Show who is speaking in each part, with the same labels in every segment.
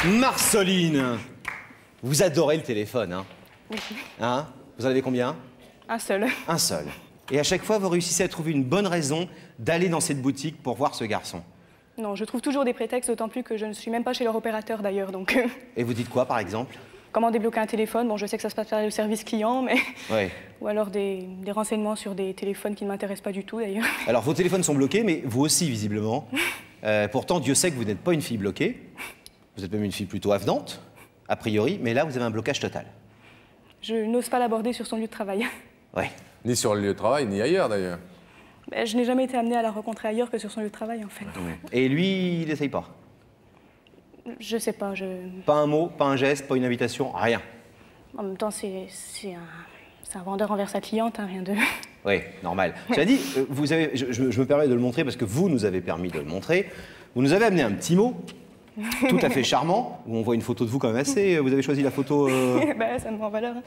Speaker 1: Marceline, vous adorez le téléphone, hein?
Speaker 2: Oui.
Speaker 1: Hein? Vous en avez combien?
Speaker 2: Un seul.
Speaker 1: Un seul. Et à chaque fois, vous réussissez à trouver une bonne raison d'aller dans cette boutique pour voir ce garçon.
Speaker 2: Non, je trouve toujours des prétextes, d'autant plus que je ne suis même pas chez leur opérateur d'ailleurs, donc...
Speaker 1: Et vous dites quoi, par exemple?
Speaker 2: Comment débloquer un téléphone? Bon, je sais que ça se passe par le service client, mais...
Speaker 1: Ouais.
Speaker 2: Ou alors des renseignements sur des téléphones qui ne m'intéressent pas du tout, d'ailleurs.
Speaker 1: Alors, vos téléphones sont bloqués, mais vous aussi, visiblement. Pourtant, Dieu sait que vous n'êtes pas une fille bloquée. Vous êtes même une fille plutôt avenante, a priori, mais là, vous avez un blocage total.
Speaker 2: Je n'ose pas l'aborder sur son lieu de travail.
Speaker 1: Ouais.
Speaker 3: Ni sur le lieu de travail, ni ailleurs, d'ailleurs.
Speaker 2: Ben, je n'ai jamais été amenée à la rencontrer ailleurs que sur son lieu de travail, en fait.
Speaker 1: Et lui, il n'essaye pas?
Speaker 2: Je sais pas,
Speaker 1: Pas un mot, pas un geste, pas une invitation, rien?
Speaker 2: En même temps, c'est un vendeur envers sa cliente, hein, rien de...
Speaker 1: Oui, normal. Cela dit, vous avez, je me permets de le montrer parce que vous nous avez permis de le montrer. Vous nous avez amené un petit mot tout à fait charmant, où on voit une photo de vous quand même assez... Vous avez choisi la photo...
Speaker 2: Ben, ça me met en valeur.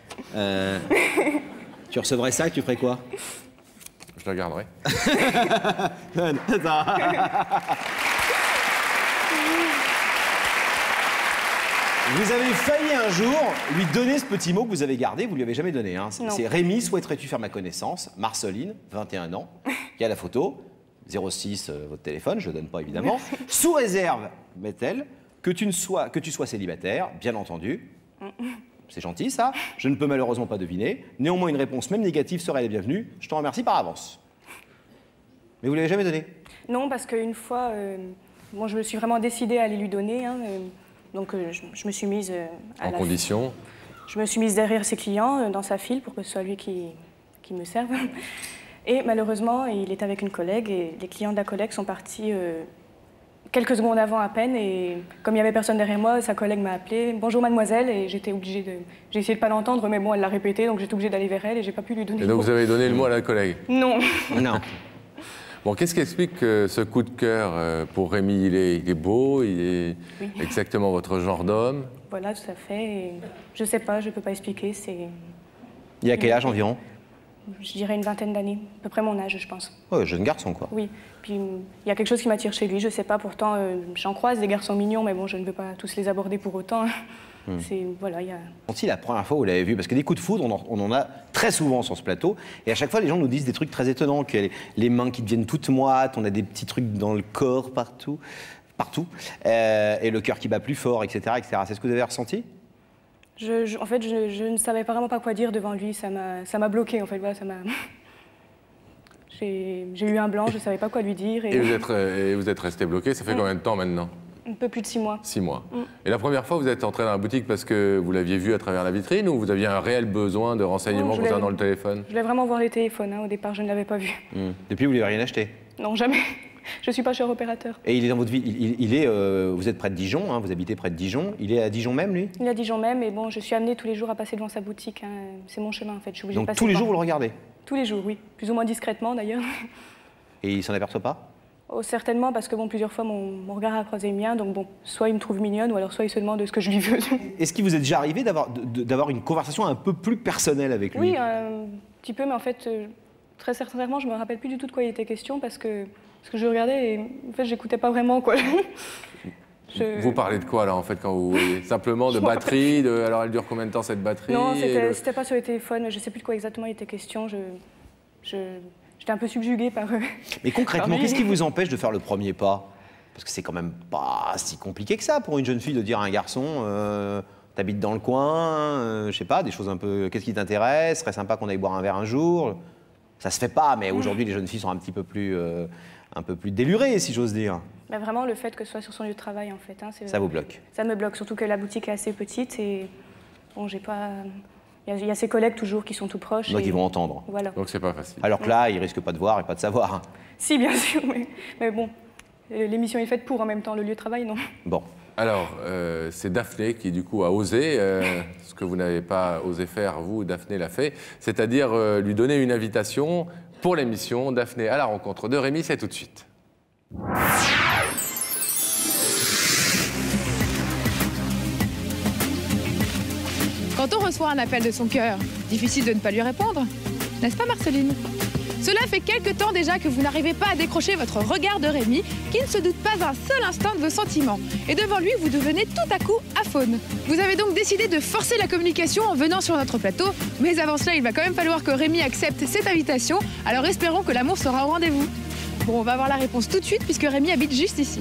Speaker 1: Tu recevrais ça et tu ferais quoi?
Speaker 3: Je la garderai.
Speaker 1: Vous avez failli un jour lui donner ce petit mot que vous avez gardé, vous lui avez jamais donné. Hein. C'est Rémi, souhaiterais-tu faire ma connaissance? Marceline, 21 ans. Il y a la photo, 06 votre téléphone, je ne le donne pas évidemment. Merci. Sous réserve, met-elle, que tu sois célibataire, bien entendu. C'est gentil ça, je ne peux malheureusement pas deviner. Néanmoins, une réponse même négative serait la bienvenue. Je t'en remercie par avance. Mais vous ne l'avez jamais donné?
Speaker 2: Non, parce qu'une fois, bon, je me suis vraiment décidée à aller lui donner. Hein, donc je me suis mise
Speaker 3: en condition.
Speaker 2: Je me suis mise derrière ses clients, dans sa file, pour que ce soit lui qui me serve. Et malheureusement, il est avec une collègue, et les clients de la collègue sont partis quelques secondes avant à peine. Et comme il n'y avait personne derrière moi, sa collègue m'a appelé. Bonjour mademoiselle, et j'étais obligée de... J'ai essayé de pas l'entendre, mais bon, elle l'a répété, donc j'étais obligée d'aller vers elle et j'ai pas pu lui donner.
Speaker 3: Et donc vous avez donné le mot à la collègue?
Speaker 2: Non.
Speaker 1: Non.
Speaker 3: Bon, qu'est-ce qui explique ce coup de cœur pour Rémi? Il est beau, il est exactement votre genre d'homme?
Speaker 2: Voilà, tout à fait. Et je sais pas, je peux pas expliquer.
Speaker 1: Il a quel âge environ?
Speaker 2: Je dirais une vingtaine d'années, à peu près mon âge, je pense.
Speaker 1: Ouais, jeune garçon, quoi.
Speaker 2: Oui. Puis il y a quelque chose qui m'attire chez lui, je sais pas. Pourtant, j'en croise des garçons mignons, mais bon, je ne veux pas tous les aborder pour autant. Voilà, il y a...
Speaker 1: Si la première fois où vous l'avez vu, parce que des coups de foudre, on en a très souvent sur ce plateau, et à chaque fois les gens nous disent des trucs très étonnants, que les mains qui deviennent toutes moites, on a des petits trucs dans le corps partout, et le cœur qui bat plus fort, etc., etc. C'est ce que vous avez ressenti?
Speaker 2: En fait, je ne savais vraiment pas quoi dire devant lui, ça m'a bloqué, en fait, voilà, ça m'a... J'ai eu un blanc, je ne savais pas quoi lui dire.
Speaker 3: Et vous êtes resté bloqué, ça fait combien de temps maintenant?
Speaker 2: Un peu plus de 6 mois.
Speaker 3: 6 mois. Et la première fois, vous êtes entré dans la boutique parce que vous l'aviez vu à travers la vitrine ou vous aviez un réel besoin de renseignements concernant le téléphone? Je
Speaker 2: voulais vraiment voir les téléphones, hein. Au départ, je ne l'avais pas vu.
Speaker 1: Depuis, vous ne lui avez rien acheté?
Speaker 2: Non, jamais. Je ne suis pas cher opérateur.
Speaker 1: Et il est dans votre ville, vous êtes près de Dijon, hein, vous habitez près de Dijon. Il est à Dijon même, lui?
Speaker 2: Il est à Dijon même, et bon, je suis amenée tous les jours à passer devant sa boutique. Hein. C'est mon chemin, en fait. Je suis obligée de passer
Speaker 1: tous les jours, vous le regardez?
Speaker 2: Tous les jours, oui. Plus ou moins discrètement, d'ailleurs.
Speaker 1: Et il s'en aperçoit pas?
Speaker 2: Oh, certainement, parce que bon, plusieurs fois, mon regard a croisé le mien. Donc bon, soit il me trouve mignonne, ou alors soit il se demande ce que je lui veux.
Speaker 1: Est-ce qu'il vous est déjà arrivé d'avoir une conversation un peu plus personnelle avec lui?
Speaker 2: Oui, un petit peu, mais en fait, très sincèrement, je me rappelle plus du tout de quoi il était question, parce que je regardais et en fait, j'écoutais pas vraiment, quoi.
Speaker 3: Vous parlez de quoi, là, en fait, quand vous... Simplement de batterie, alors elle dure combien de temps, cette batterie?
Speaker 2: Non, c'était pas sur les téléphones, mais je sais plus de quoi exactement il était question. J'étais un peu subjuguée par eux. Mais
Speaker 1: concrètement, qu'est-ce qui vous empêche de faire le premier pas? Parce que c'est quand même pas si compliqué que ça pour une jeune fille de dire à un garçon t'habites dans le coin, je sais pas, des choses un peu... Qu'est-ce qui t'intéresse? Serait sympa qu'on aille boire un verre un jour. Ça se fait pas, mais aujourd'hui, les jeunes filles sont un petit peu plus... un peu plus délurées, si j'ose dire.
Speaker 2: Mais vraiment, le fait que ce soit sur son lieu de travail, en fait. Hein,
Speaker 1: ça vous bloque?
Speaker 2: Ça me bloque, surtout que la boutique est assez petite et bon, j'ai pas... Il y a ses collègues toujours qui sont tout proches.
Speaker 1: Donc ils vont entendre.
Speaker 2: Voilà.
Speaker 3: Donc c'est pas facile.
Speaker 1: Alors que là, ils risquent pas de voir et pas de savoir. Hein.
Speaker 2: Si, bien sûr, mais bon, l'émission est faite pour en même temps, le lieu de travail, non.
Speaker 1: Bon.
Speaker 3: Alors, c'est Daphné qui, du coup, a osé, ce que vous n'avez pas osé faire, vous, Daphné l'a fait, c'est-à-dire lui donner une invitation pour l'émission Daphné à la rencontre de Rémi, c'est tout de suite.
Speaker 4: Quand on reçoit un appel de son cœur, difficile de ne pas lui répondre, n'est-ce pas Marceline? Cela fait quelque temps déjà que vous n'arrivez pas à décrocher votre regard de Rémi, qui ne se doute pas un seul instant de vos sentiments. Et devant lui, vous devenez tout à coup aphone. Vous avez donc décidé de forcer la communication en venant sur notre plateau, mais avant cela, il va quand même falloir que Rémi accepte cette invitation, alors espérons que l'amour sera au rendez-vous. Bon, on va voir la réponse tout de suite, puisque Rémi habite juste ici.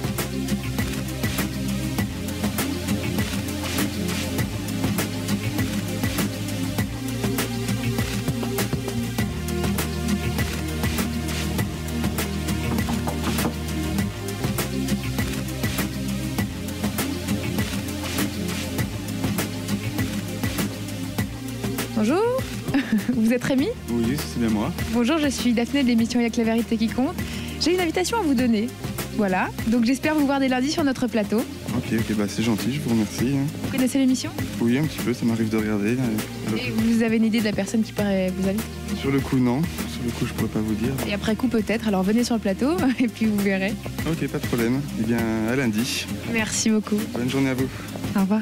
Speaker 4: Bonjour, vous êtes Rémi?
Speaker 5: Oui, c'est bien moi.
Speaker 4: Bonjour, je suis Daphné de l'émission Y'a que la vérité qui compte. J'ai une invitation à vous donner. Voilà, donc j'espère vous voir dès lundi sur notre plateau.
Speaker 5: Ok, bah c'est gentil, je vous remercie.
Speaker 4: Vous connaissez l'émission?
Speaker 5: Oui, un petit peu, ça m'arrive de regarder.
Speaker 4: Et vous avez une idée de la personne qui pourrait vous inviter?
Speaker 5: Sur le coup, non. Sur le coup, je pourrais pas vous dire.
Speaker 4: Et après coup, peut-être, alors venez sur le plateau et puis vous verrez.
Speaker 5: Ok, pas de problème. Eh bien, à lundi.
Speaker 4: Merci beaucoup.
Speaker 5: Bonne journée à vous.
Speaker 4: Au revoir.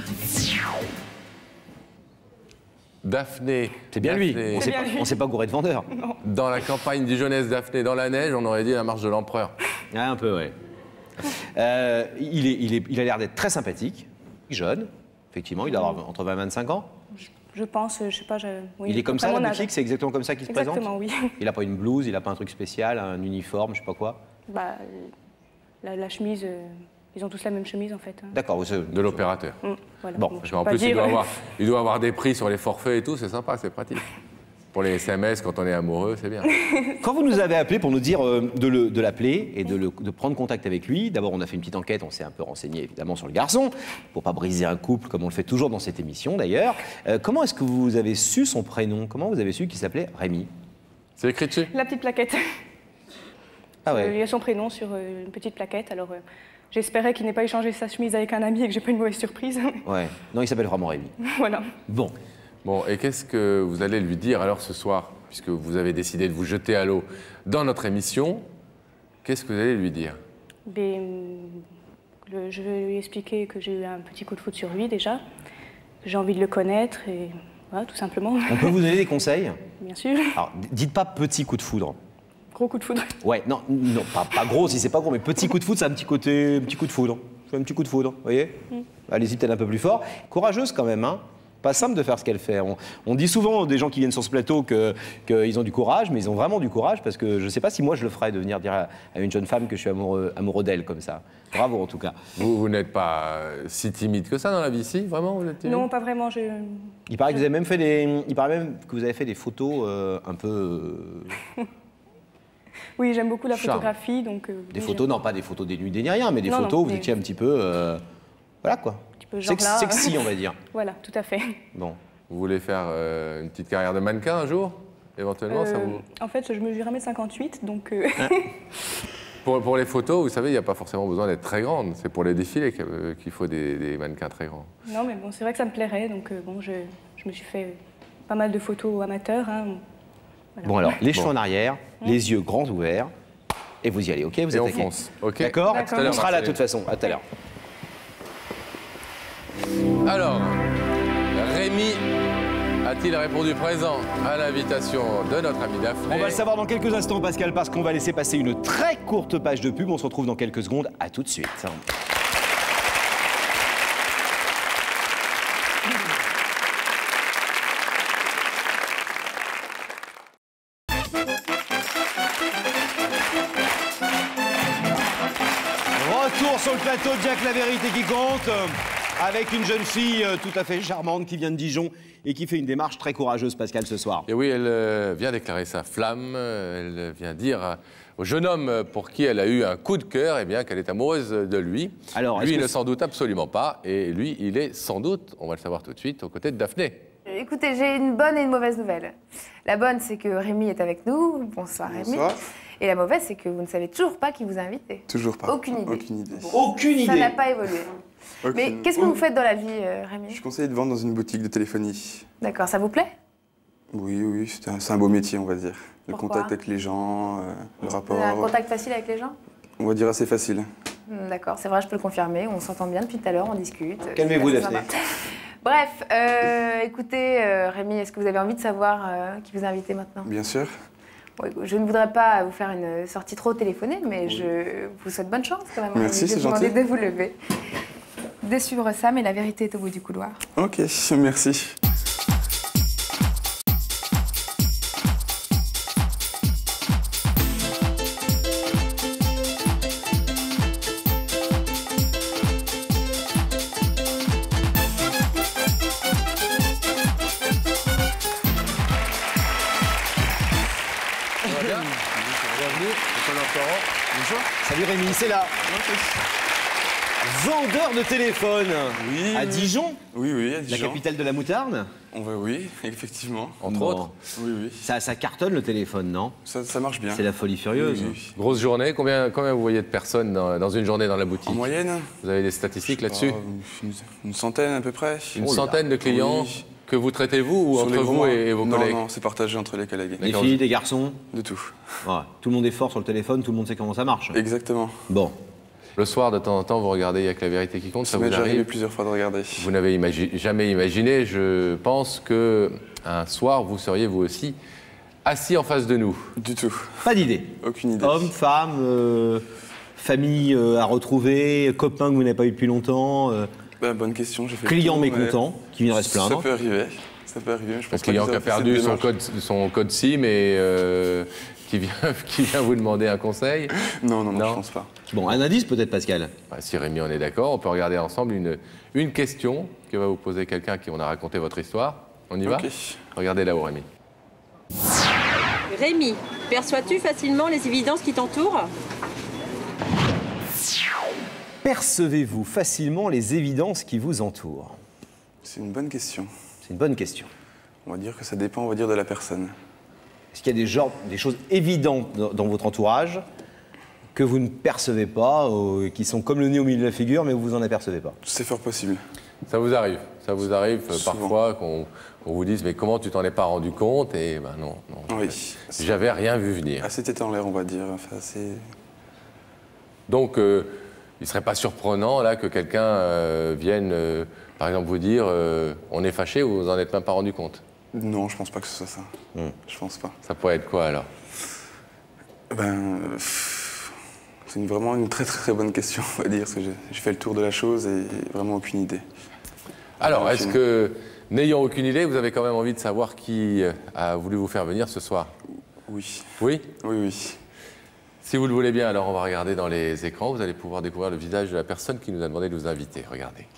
Speaker 3: Daphné.
Speaker 1: C'est bien lui.
Speaker 3: Daphné.
Speaker 1: On s'est pas gouré de vendeur.
Speaker 3: Dans la campagne dijonnaise, Daphné dans la neige, on aurait dit la marche de l'empereur.
Speaker 1: Ah, un peu, ouais. Il a l'air d'être très sympathique, jeune, effectivement, il doit avoir entre 20 et 25 ans.
Speaker 2: Je pense, je sais pas. Oui,
Speaker 1: Il est comme ça,
Speaker 2: mon
Speaker 1: la
Speaker 2: âge.
Speaker 1: boutique, c'est exactement comme ça qu'il se présente?
Speaker 2: Exactement, oui.
Speaker 1: Il n'a pas une blouse, il n'a pas un truc spécial, un uniforme, je sais pas quoi?
Speaker 2: Bah, la chemise, ils ont tous la même chemise en fait. Hein.
Speaker 1: D'accord,
Speaker 3: De l'opérateur.
Speaker 2: Voilà.
Speaker 1: Bon,
Speaker 2: je
Speaker 3: Parce
Speaker 2: peux
Speaker 3: qu'en
Speaker 2: pas
Speaker 3: plus, il
Speaker 2: dire.
Speaker 3: doit avoir des prix sur les forfaits et tout, c'est sympa, c'est pratique. Pour les SMS, quand on est amoureux, c'est bien.
Speaker 1: Quand vous nous avez appelé pour nous dire de l'appeler et de prendre contact avec lui, d'abord on a fait une petite enquête, on s'est un peu renseigné évidemment sur le garçon, pour pas briser un couple comme on le fait toujours dans cette émission d'ailleurs. Comment est-ce que vous avez su son prénom? Comment vous avez su qu'il s'appelait Rémi?
Speaker 3: C'est écrit dessus?
Speaker 2: La petite plaquette.
Speaker 1: Ah ouais.
Speaker 2: Il y a son prénom sur une petite plaquette, alors j'espérais qu'il n'ait pas échangé sa chemise avec un ami et que j'ai pas une mauvaise surprise.
Speaker 1: Ouais. Non, il s'appelle vraiment Rémi.
Speaker 2: Voilà.
Speaker 1: Bon.
Speaker 3: Bon, et qu'est-ce que vous allez lui dire alors ce soir, puisque vous avez décidé de vous jeter à l'eau dans notre émission? Qu'est-ce que vous allez lui dire?
Speaker 2: Je vais lui expliquer que j'ai eu un petit coup de foudre sur lui déjà, que j'ai envie de le connaître et voilà, tout simplement.
Speaker 1: On peut vous donner des conseils?
Speaker 2: Bien sûr.
Speaker 1: Alors, dites pas petit coup de foudre.
Speaker 2: Gros coup de foudre.
Speaker 1: Ouais, non, pas gros si c'est pas gros, mais petit coup de foudre, c'est un petit coup de foudre. C'est un petit coup de foudre, vous voyez? Allez-y peut-être un peu plus fort. Courageuse quand même, hein. Pas simple de faire ce qu'elle fait. On dit souvent des gens qui viennent sur ce plateau qu'ils ont du courage, mais ils ont vraiment du courage parce que je ne sais pas si moi je le ferais de venir dire à une jeune femme que je suis amoureux d'elle comme ça. Bravo en tout cas.
Speaker 3: Vous n'êtes pas si timide que ça dans la vie, si? Vraiment, vous êtes timide?
Speaker 2: Non, pas vraiment.
Speaker 1: Il paraît que vous avez même fait des photos un peu.
Speaker 2: Oui, j'aime beaucoup la
Speaker 3: Charme.
Speaker 2: photographie, donc.
Speaker 1: Des
Speaker 2: oui,
Speaker 1: photos, non pas des photos dénudées ni rien, mais des
Speaker 2: Non,
Speaker 1: photos
Speaker 2: non,
Speaker 1: où vous
Speaker 2: mais-
Speaker 1: étiez un petit peu. Voilà quoi.
Speaker 2: Un petit peu genre là.
Speaker 1: Sexy, on va dire.
Speaker 2: Voilà, tout à fait.
Speaker 1: Bon.
Speaker 3: Vous voulez faire une petite carrière de mannequin un jour? Éventuellement, ça vous...
Speaker 2: En fait, je mesure 1m58, donc.
Speaker 3: Pour les photos, vous savez, il n'y a pas forcément besoin d'être très grande. C'est pour les défilés qu'il faut des mannequins très grands.
Speaker 2: Non, mais bon, c'est vrai que ça me plairait, donc bon, je me suis fait pas mal de photos amateurs. Hein. Voilà.
Speaker 1: Bon alors, les cheveux en arrière, les yeux grands ouverts, et vous y allez, ok? Vous
Speaker 3: Et on
Speaker 1: attaquez.
Speaker 3: fonce, ok?
Speaker 1: D'accord?
Speaker 3: À tout à l'heure,
Speaker 1: On sera là de
Speaker 3: Marceline.
Speaker 1: toute façon. À tout à l'heure.
Speaker 3: Alors, Rémi a-t-il répondu présent à l'invitation de notre ami Daphné?
Speaker 1: On va le savoir dans quelques instants, Pascal, parce qu'on va laisser passer une très courte page de pub. On se retrouve dans quelques secondes. À tout de suite. Retour sur le plateau de Jack la vérité qui compte, avec une jeune fille tout à fait charmante qui vient de Dijon et qui fait une démarche très courageuse, Pascal, ce soir.
Speaker 3: Et oui, elle vient déclarer sa flamme, elle vient dire au jeune homme pour qui elle a eu un coup de cœur, eh bien qu'elle est amoureuse de lui.
Speaker 1: Alors,
Speaker 3: lui,
Speaker 1: est-ce
Speaker 3: il
Speaker 1: que
Speaker 3: ne s'en doute absolument pas, et lui, il est sans doute, on va le savoir tout de suite, aux côtés de Daphné.
Speaker 6: Écoutez, j'ai une bonne et une mauvaise nouvelle. La bonne, c'est que Rémi est avec nous. Bonsoir, Rémi.
Speaker 5: Bonsoir.
Speaker 6: Et la mauvaise, c'est que vous ne savez toujours pas qui vous a invité.
Speaker 5: Toujours pas.
Speaker 6: Aucune idée.
Speaker 5: Aucune idée.
Speaker 1: Aucune
Speaker 6: Ça
Speaker 1: idée.
Speaker 6: n'a pas évolué.
Speaker 5: Aucune.
Speaker 6: Mais qu'est-ce que vous faites dans la vie,
Speaker 5: Je
Speaker 6: Rémi?
Speaker 5: suis conseiller de vente dans une boutique de téléphonie.
Speaker 6: D'accord, ça vous plaît?
Speaker 5: Oui, c'est un beau métier, on va dire. Le
Speaker 6: Pourquoi?
Speaker 5: contact avec les gens, le
Speaker 6: Vous
Speaker 5: rapport.
Speaker 6: avez un contact facile avec les gens?
Speaker 5: On va dire assez facile.
Speaker 6: D'accord, c'est vrai, je peux le confirmer. On s'entend bien depuis tout à l'heure, on discute.
Speaker 1: Calmez-vous,
Speaker 6: C'est
Speaker 1: Daphné.
Speaker 6: sympa. Bref, écoutez, Rémi, est-ce que vous avez envie de savoir qui vous a invité maintenant?
Speaker 5: Bien sûr.
Speaker 6: Bon, je ne voudrais pas vous faire une sortie trop téléphonée, mais je vous souhaite bonne chance quand même.
Speaker 5: Merci, c'est gentil.
Speaker 6: Je vais vous demander de vous lever, de suivre ça, mais la vérité est au bout du couloir.
Speaker 5: Ok, merci.
Speaker 1: Salut Rémi, c'est là. Vendeur de téléphone à Dijon.
Speaker 5: Oui, à Dijon.
Speaker 1: La capitale de la moutarde.
Speaker 5: Oui, effectivement.
Speaker 3: Entre autres.
Speaker 5: Oui.
Speaker 1: Ça cartonne le téléphone, non?
Speaker 5: Ça marche bien.
Speaker 1: C'est la folie furieuse.
Speaker 5: Oui.
Speaker 3: Grosse journée, combien vous voyez de personnes dans une journée dans la boutique?
Speaker 5: En moyenne?
Speaker 3: Vous avez des statistiques là-dessus?
Speaker 5: Une centaine à peu près.
Speaker 3: Une centaine de clients que vous traitez vous ou
Speaker 5: Sur
Speaker 3: entre
Speaker 5: les
Speaker 3: vous
Speaker 5: gros,
Speaker 3: et vos collègues?
Speaker 5: Non, c'est partagé entre les collègues.
Speaker 1: Des filles, des garçons?
Speaker 5: De tout.
Speaker 1: Ouais, tout le monde est fort sur le téléphone, tout le monde sait comment ça marche.
Speaker 5: Exactement.
Speaker 1: Bon.
Speaker 3: Le soir, de temps en temps, vous regardez Il n'y a que la vérité qui compte, ça
Speaker 5: Ça
Speaker 3: vous
Speaker 5: m'est déjà arrivé
Speaker 3: arrive?
Speaker 5: plusieurs fois de regarder.
Speaker 3: Vous n'avez jamais imaginé, je pense, qu'un soir, vous seriez vous aussi assis en face de nous.
Speaker 5: Du tout.
Speaker 1: Pas d'idée.
Speaker 5: Aucune idée.
Speaker 1: Homme, femme, famille à retrouver, copains que vous n'avez pas eu depuis longtemps,
Speaker 5: Bonne question, j'ai fait
Speaker 1: clients
Speaker 5: le tour,
Speaker 1: mécontents, qui viennent se plaindre.
Speaker 5: Ça peut arriver. Je pense
Speaker 3: Un client
Speaker 5: pas
Speaker 3: qui a
Speaker 5: qu'ils aient
Speaker 3: perdu
Speaker 5: fait cette
Speaker 3: son code SIM et qui vient vous demander un conseil.
Speaker 5: Non,
Speaker 3: Non.
Speaker 5: je pense pas.
Speaker 1: Bon, un indice peut-être, Pascal.
Speaker 3: Bah, si Rémi, on est d'accord, on peut regarder ensemble une question que va vous poser quelqu'un à qui on a raconté votre histoire. On y va?
Speaker 5: Ok.
Speaker 3: Regardez là-haut, Rémi.
Speaker 7: Rémi, perçois-tu facilement les évidences qui t'entourent?
Speaker 1: Percevez-vous facilement les évidences qui vous entourent?
Speaker 5: C'est une bonne question.
Speaker 1: C'est une bonne question.
Speaker 5: On va dire que ça dépend, de la personne.
Speaker 1: Est-ce qu'il y a des choses évidentes dans votre entourage que vous ne percevez pas, qui sont comme le nez au milieu de la figure, mais vous en apercevez pas?
Speaker 5: C'est fort possible.
Speaker 3: Ça vous arrive
Speaker 5: Souvent.
Speaker 3: parfois qu'on vous dise mais comment tu t'en es pas rendu compte? Et ben non.
Speaker 5: Oui.
Speaker 3: J'avais rien vu venir.
Speaker 5: Assez tête en l'air, on va dire. Enfin,
Speaker 3: Donc il ne serait pas surprenant là que quelqu'un vienne par exemple vous dire on est fâché ou vous en êtes même pas rendu compte?
Speaker 5: Non, je pense pas que ce soit ça. Je pense pas.
Speaker 3: Ça pourrait être quoi alors?
Speaker 5: C'est vraiment une très très bonne question, on va dire, parce que j'ai fait le tour de la chose et vraiment aucune idée.
Speaker 3: Alors, est-ce que, n'ayant aucune idée, vous avez quand même envie de savoir qui a voulu vous faire venir ce soir?
Speaker 5: Oui.
Speaker 3: Oui?
Speaker 5: Oui.
Speaker 3: Si vous le voulez bien, alors on va regarder dans les écrans. Vous allez pouvoir découvrir le visage de la personne qui nous a demandé de vous inviter. Regardez.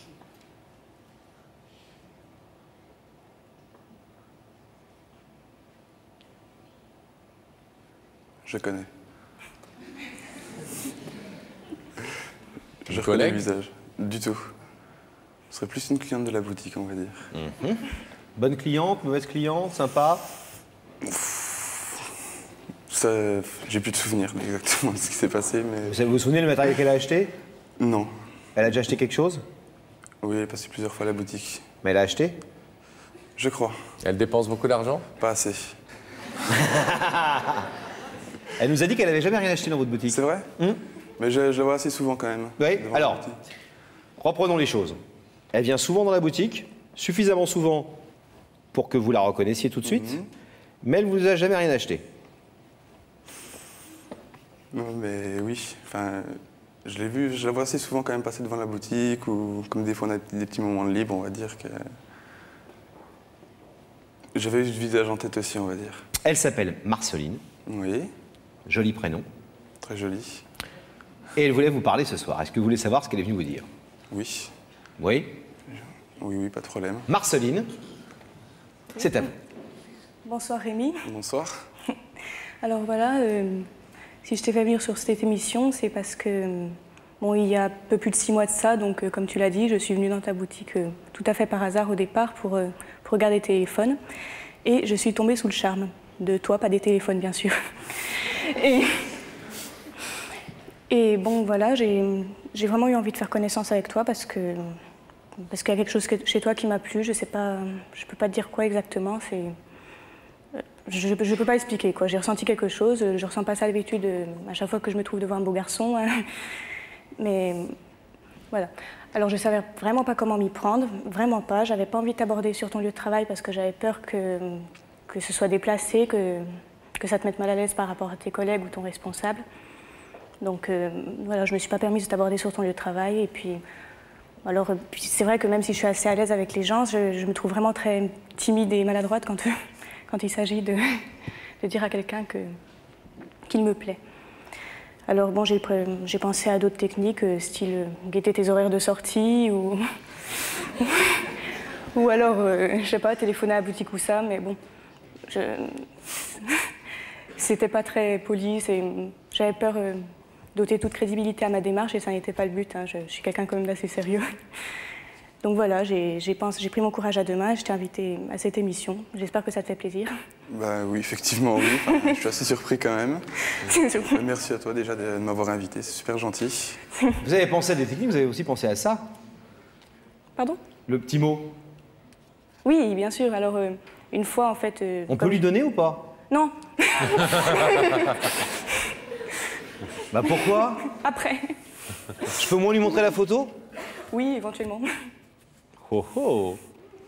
Speaker 5: Je connais. Je reconnais
Speaker 3: collègue?
Speaker 5: le visage. Du tout. Ce serait plus une cliente de la boutique, on va dire.
Speaker 1: Bonne cliente, mauvaise cliente, sympa?
Speaker 5: Ça, j'ai plus de souvenirs exactement de ce qui s'est passé, mais...
Speaker 1: Vous vous souvenez le matériel qu'elle a acheté?
Speaker 5: Non.
Speaker 1: Elle a déjà acheté quelque chose?
Speaker 5: Oui, elle est passée plusieurs fois à la boutique.
Speaker 1: Mais elle a acheté?
Speaker 5: Je crois.
Speaker 3: Elle dépense beaucoup d'argent?
Speaker 5: Pas assez.
Speaker 1: Elle nous a dit qu'elle n'avait jamais rien acheté dans votre boutique.
Speaker 5: C'est vrai? Mais je la vois assez souvent quand même.
Speaker 1: Oui,
Speaker 5: devant la
Speaker 1: alors,
Speaker 5: boutique.
Speaker 1: reprenons les choses. Elle vient souvent dans la boutique, suffisamment souvent pour que vous la reconnaissiez tout de suite, mais elle ne vous a jamais rien acheté.
Speaker 5: Non, mais oui. Enfin, je l'ai vue, je la vois assez souvent quand même passer devant la boutique, ou comme des fois on a des petits moments de libre, on va dire que... J'avais le visage en tête aussi, on va dire.
Speaker 1: Elle s'appelle Marceline,
Speaker 5: Oui,
Speaker 1: joli prénom,
Speaker 5: très joli.
Speaker 1: et elle voulait vous parler ce soir. Est-ce que vous voulez savoir ce qu'elle est venue vous dire?
Speaker 5: Oui,
Speaker 1: Oui.
Speaker 5: oui, pas de problème.
Speaker 1: Marceline, c'est à vous.
Speaker 2: Bonsoir Rémi.
Speaker 5: Bonsoir.
Speaker 2: Alors voilà, si je t'ai fait venir sur cette émission, c'est parce que, bon, il y a un peu plus de 6 mois de ça, donc comme tu l'as dit, je suis venue dans ta boutique tout à fait par hasard au départ pour regarder des téléphones. Et je suis tombée sous le charme de toi, pas des téléphones bien sûr. Et bon, voilà, j'ai vraiment eu envie de faire connaissance avec toi parce qu'il y a quelque chose chez toi qui m'a plu. Je sais pas, je peux pas te dire quoi exactement. Je peux pas expliquer quoi. J'ai ressenti quelque chose. Je ressens pas ça d'habitude à chaque fois que je me trouve devant un beau garçon. Mais voilà. Alors je savais vraiment pas comment m'y prendre, vraiment pas. J'avais pas envie de t'aborder sur ton lieu de travail parce que j'avais peur que ce soit déplacé, que ça te mette mal à l'aise par rapport à tes collègues ou ton responsable. Donc voilà, je ne me suis pas permise de t'aborder sur ton lieu de travail. Et puis, alors, c'est vrai que même si je suis assez à l'aise avec les gens, je me trouve vraiment très timide et maladroite quand il s'agit de dire à quelqu'un qu'il me plaît. Alors bon, j'ai pensé à d'autres techniques, style guetter tes horaires de sortie ou alors, je sais pas, téléphoner à la boutique ou ça, mais bon, c'était pas très poli, j'avais peur d'ôter toute crédibilité à ma démarche et ça n'était pas le but, hein. Je suis quelqu'un quand même d'assez sérieux. Donc voilà, j'ai pris mon courage à deux mains, je t'ai invité à cette émission. J'espère que ça te fait plaisir.
Speaker 5: Bah oui, effectivement, oui. Enfin, je suis assez surpris quand même. Merci à toi déjà de m'avoir invité, c'est super gentil.
Speaker 1: Vous avez pensé à des techniques, vous avez aussi pensé à ça?
Speaker 2: Pardon?
Speaker 1: Le petit mot.
Speaker 2: Oui, bien sûr. Alors, une fois, en fait...
Speaker 1: On peut lui donner ou pas?
Speaker 2: Non.
Speaker 1: Bah pourquoi?
Speaker 2: Après.
Speaker 1: Je peux au moins lui montrer la photo?
Speaker 2: Oui, éventuellement.
Speaker 1: Oh oh.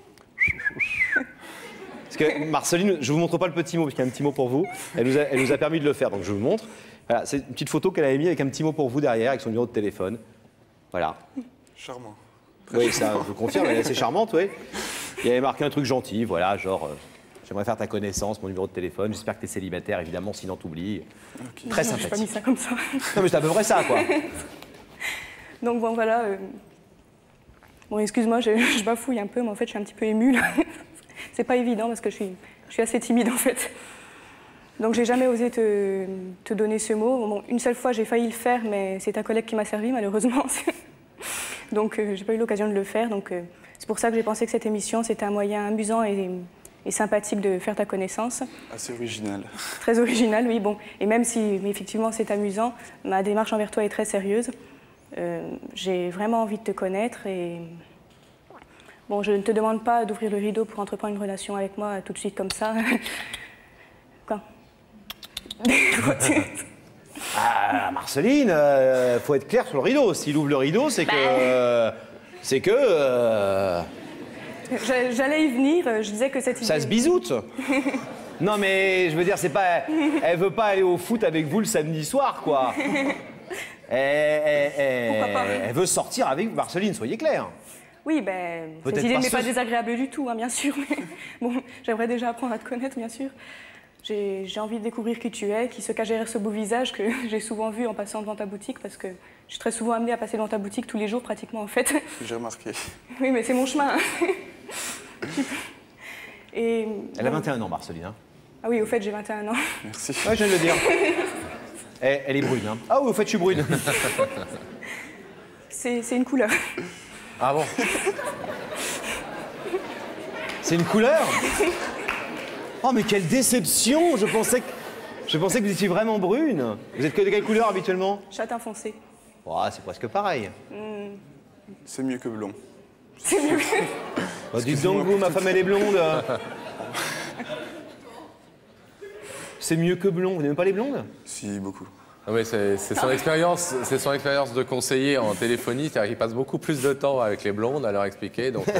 Speaker 1: Parce que Marceline, je ne vous montre pas le petit mot, parce qu'il y a un petit mot pour vous. Elle nous a permis de le faire, donc je vous montre. Voilà, c'est une petite photo qu'elle avait mis avec un petit mot pour vous derrière, avec son numéro de téléphone. Voilà.
Speaker 5: Charmant.
Speaker 1: Oui, ça, je vous confirme, elle est assez charmante, oui. Il y avait marqué un truc gentil, voilà, genre, j'aimerais faire ta connaissance, mon numéro de téléphone, j'espère que tu es célibataire, évidemment, sinon t'oublies. Okay. Très sympathique.
Speaker 2: Je n'ai pas mis ça comme ça.
Speaker 1: Non, mais c'est à peu près ça, quoi.
Speaker 2: Donc bon, voilà. Bon, excuse-moi, je bafouille un peu, mais en fait, je suis un petit peu émue, là. C'est pas évident, parce que je suis assez timide, en fait. Donc, j'ai jamais osé te donner ce mot. Bon, une seule fois, j'ai failli le faire, mais c'est ta collègue qui m'a servi, malheureusement. Donc, j'ai pas eu l'occasion de le faire. Donc, c'est pour ça que j'ai pensé que cette émission, c'était un moyen amusant et sympathique de faire ta connaissance.
Speaker 5: Assez original. Très
Speaker 2: original, oui. Bon. Et même si, effectivement, c'est amusant, ma démarche envers toi est très sérieuse. J'ai vraiment envie de te connaître et... Bon, je ne te demande pas d'ouvrir le rideau pour entreprendre une relation avec moi tout de suite comme ça. Quoi?
Speaker 1: Ah, Marceline, faut être clair sur le rideau. S'il ouvre le rideau, c'est que...
Speaker 2: J'allais y venir, je disais que cette idée...
Speaker 1: Ça se bisoute. Non, mais je veux dire, c'est pas... Elle veut pas aller au foot avec vous le samedi soir, quoi. Elle veut sortir avec vous, Marceline, soyez clair.
Speaker 2: Oui, ben, cette idée n'est pas désagréable du tout, hein, bien sûr. Mais bon, j'aimerais déjà apprendre à te connaître, bien sûr. J'ai envie de découvrir qui tu es, qui se cache derrière ce beau visage que j'ai souvent vu en passant devant ta boutique, parce que je suis très souvent amenée à passer devant ta boutique tous les jours, pratiquement, en fait.
Speaker 5: J'ai remarqué.
Speaker 2: Oui, mais c'est mon chemin. Et,
Speaker 1: elle a 21 ans, Marceline. Hein.
Speaker 2: Ah oui, au fait, j'ai 21 ans.
Speaker 5: Merci.
Speaker 1: Ouais, je viens de le dire. Elle est brune. Hein. Ah oui, au fait, je suis brune.
Speaker 2: C'est une couleur.
Speaker 3: Ah bon?
Speaker 1: C'est une couleur? Oh, mais quelle déception! Je pensais que vous étiez vraiment brune. Vous êtes que de quelle couleur habituellement?
Speaker 2: Châtain foncé.
Speaker 1: Oh, c'est presque pareil.
Speaker 5: C'est mieux que blond.
Speaker 2: C'est mieux que...
Speaker 1: Oh, dites donc, vous, ma femme, elle est blonde. C'est mieux que blond. Vous n'aimez pas les blondes?
Speaker 5: Si, beaucoup.
Speaker 3: Ah oui, c'est son expérience de conseiller en téléphonie, c'est-à-dire qu'il passe beaucoup plus de temps avec les blondes à leur expliquer, donc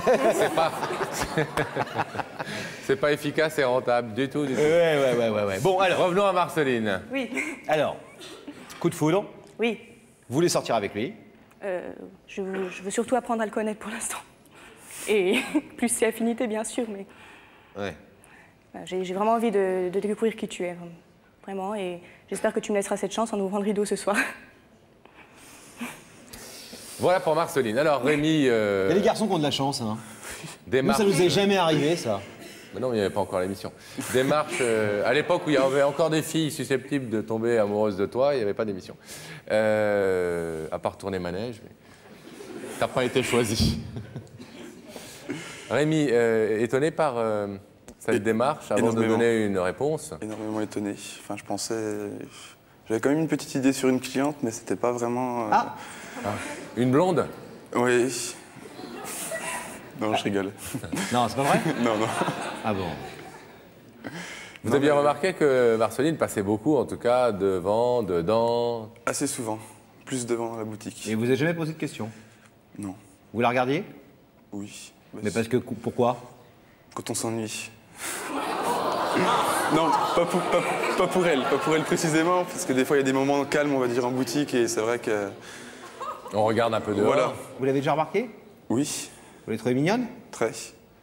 Speaker 3: c'est pas efficace et rentable du tout.
Speaker 1: Ouais. Bon, alors,
Speaker 3: revenons à Marceline.
Speaker 2: Oui.
Speaker 1: Alors, coup de foudre.
Speaker 2: Oui.
Speaker 1: Vous voulez sortir avec lui?
Speaker 2: Je veux surtout apprendre à le connaître pour l'instant. Et plus ses affinités, bien sûr, mais...
Speaker 1: Ouais.
Speaker 2: J'ai vraiment envie de découvrir qui tu es, vraiment, et j'espère que tu me laisseras cette chance en ouvrant le rideau ce soir.
Speaker 3: Voilà pour Marceline. Alors, Rémi... Il y
Speaker 1: a des garçons qui ont de la chance, hein.
Speaker 3: Démarche...
Speaker 1: Nous, ça nous est jamais arrivé, ça.
Speaker 3: Mais non, il n'y avait pas encore l'émission. Démarche... à l'époque où il y avait encore des filles susceptibles de tomber amoureuses de toi, il n'y avait pas d'émission. À part tourner manège, mais... T'as pas été choisi. Rémi, étonné par cette démarche avant de donner une réponse?
Speaker 5: Énormément étonné. Enfin, je pensais... J'avais quand même une petite idée sur une cliente, mais c'était pas vraiment...
Speaker 3: Une blonde?
Speaker 5: Oui. Non, je rigole.
Speaker 1: Non, c'est pas vrai?
Speaker 5: Non.
Speaker 1: Ah bon?
Speaker 3: Vous aviez remarqué que Marceline passait beaucoup, en tout cas, devant, dedans?
Speaker 5: Assez souvent. Plus devant la boutique.
Speaker 1: Et vous n'avez jamais posé de questions?
Speaker 5: Non.
Speaker 1: Vous la regardiez?
Speaker 5: Oui.
Speaker 1: Mais parce que... Pourquoi?
Speaker 5: Quand on s'ennuie. Non, pas pour elle précisément, parce que des fois il y a des moments calmes, on va dire, en boutique, et c'est vrai que...
Speaker 3: On regarde un peu dehors.
Speaker 5: Voilà.
Speaker 1: Vous l'avez déjà remarqué?
Speaker 5: Oui,
Speaker 1: Vous l'avez trouvée mignonne?
Speaker 5: très.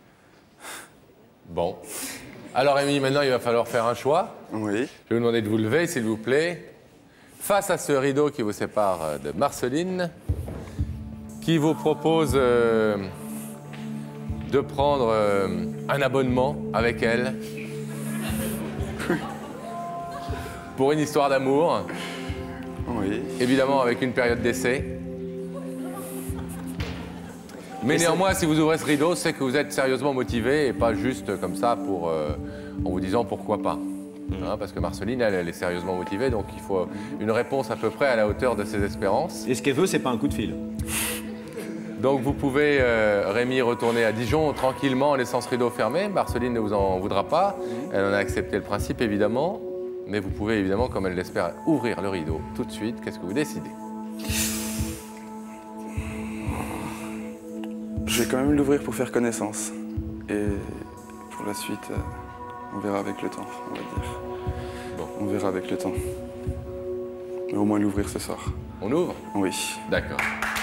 Speaker 3: Bon. Alors Rémi, maintenant il va falloir faire un choix.
Speaker 5: Oui.
Speaker 3: Je vais vous demander de vous lever, s'il vous plaît. Face à ce rideau qui vous sépare de Marceline, qui vous propose de prendre un abonnement avec elle pour une histoire d'amour,
Speaker 5: Oui.
Speaker 3: évidemment avec une période d'essai. Mais néanmoins, si vous ouvrez ce rideau, c'est que vous êtes sérieusement motivé et pas juste comme ça pour, en vous disant pourquoi pas. Hein, parce que Marceline, elle est sérieusement motivée, donc il faut une réponse à peu près à la hauteur de ses espérances.
Speaker 1: Et ce qu'elle veut, c'est pas un coup de fil.
Speaker 3: Donc vous pouvez, Rémi, retourner à Dijon tranquillement en laissant ce rideau fermé. Marceline ne vous en voudra pas. Elle en a accepté le principe, évidemment. Mais vous pouvez, évidemment, comme elle l'espère, ouvrir le rideau tout de suite. Qu'est-ce que vous décidez?
Speaker 5: Je vais quand même l'ouvrir pour faire connaissance. Et pour la suite, on verra avec le temps, on va dire.
Speaker 3: Bon.
Speaker 5: On verra avec le temps. Mais au moins l'ouvrir ce soir.
Speaker 3: On ouvre?
Speaker 5: Oui.
Speaker 3: D'accord.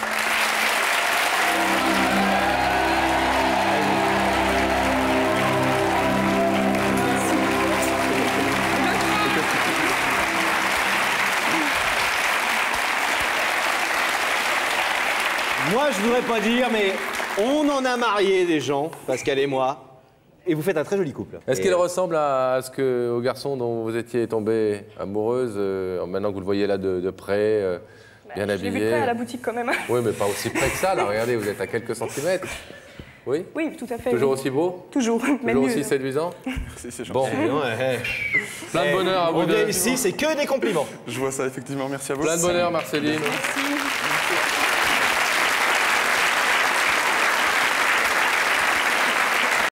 Speaker 1: Moi, je voudrais pas dire, mais on en a marié des gens, Pascal et moi, et vous faites un très joli couple.
Speaker 3: Est-ce qu'il ressemble au garçon dont vous étiez tombée amoureuse, maintenant que vous le voyez là de près, bien
Speaker 2: Je l'ai
Speaker 3: habillé?
Speaker 2: vu de près à la boutique quand même.
Speaker 3: Oui, mais pas aussi près que ça, là. Regardez, vous êtes à quelques centimètres. Oui?
Speaker 2: Oui, tout à fait.
Speaker 3: Toujours
Speaker 2: oui.
Speaker 3: aussi beau?
Speaker 2: Toujours, même
Speaker 3: Toujours
Speaker 2: mieux.
Speaker 3: aussi séduisant?
Speaker 5: C'est gentil.
Speaker 3: Bon, plein de bonheur à vous
Speaker 1: On vient
Speaker 3: deux.
Speaker 1: ici, c'est que des compliments.
Speaker 5: Je vois ça, effectivement. Merci à vous.
Speaker 3: Plein de bonheur, Marceline.
Speaker 2: Merci.